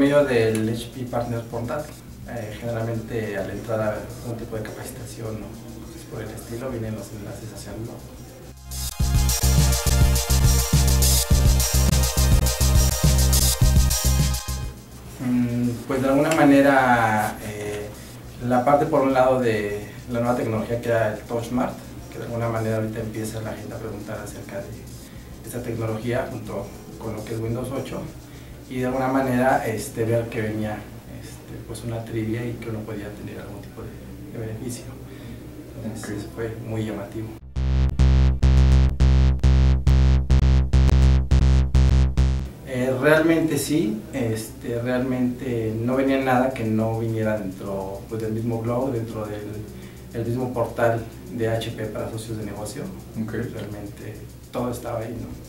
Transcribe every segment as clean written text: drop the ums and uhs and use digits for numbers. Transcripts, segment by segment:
medio del HP Partner Portal. Generalmente al entrar a un tipo de capacitación o cosas por el estilo vienen los enlaces hacia el blog. Pues de alguna manera la parte por un lado de la nueva tecnología que era el TouchSmart, que de alguna manera ahorita empieza la gente a preguntar acerca de esta tecnología junto con lo que es Windows 8 y de alguna manera ver que venía pues una trivia y que uno podía tener algún tipo de beneficio. Entonces eso fue muy llamativo. Realmente sí, realmente no venía nada que no viniera dentro pues, del mismo blog, dentro del mismo portal de HP para socios de negocio. Realmente todo estaba ahí, ¿no?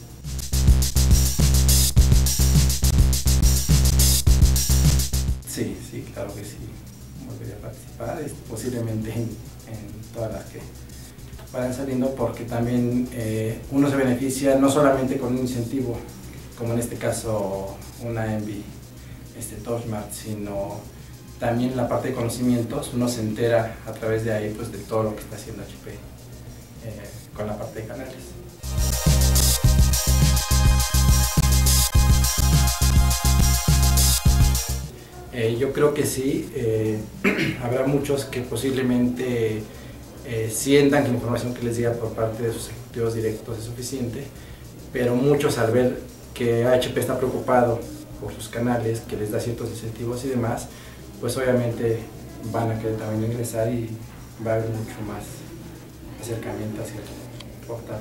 Sí, claro que sí, volvería a participar, posiblemente en todas las que vayan saliendo, porque también uno se beneficia no solamente con un incentivo, como en este caso una ENVI TouchSmart, sino también la parte de conocimientos. Uno se entera a través de ahí pues, de todo lo que está haciendo HP con la parte de canales. Yo creo que sí, habrá muchos que posiblemente sientan que la información que les llega por parte de sus ejecutivos directos es suficiente, pero muchos al ver que HP está preocupado por sus canales, que les da ciertos incentivos y demás, pues obviamente van a querer también ingresar y va a haber mucho más acercamiento hacia el portal.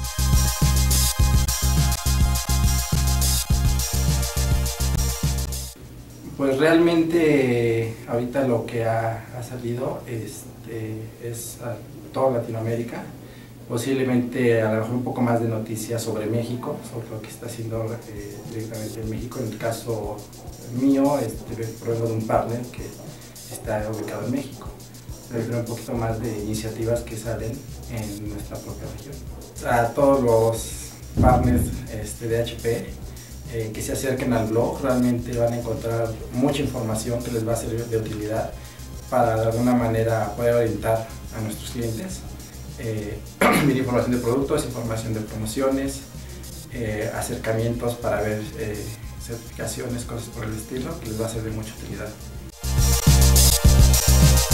Pues realmente ahorita lo que ha salido es a toda Latinoamérica, posiblemente a lo mejor un poco más de noticias sobre México, sobre lo que está haciendo directamente en México. En el caso mío, provengo de un partner que está ubicado en México, pero un poquito más de iniciativas que salen en nuestra propia región. A todos los partners de HP que se acerquen al blog, realmente van a encontrar mucha información que les va a servir de utilidad para de alguna manera poder orientar a nuestros clientes. Información de productos, información de promociones, acercamientos para ver certificaciones, cosas por el estilo, que les va a ser de mucha utilidad.